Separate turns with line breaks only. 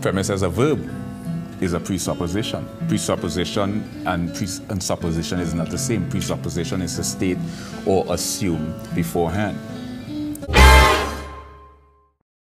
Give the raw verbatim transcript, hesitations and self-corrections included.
Premise as a verb is a presupposition. Presupposition and, pres and supposition is not the same. Presupposition is to state or assume beforehand.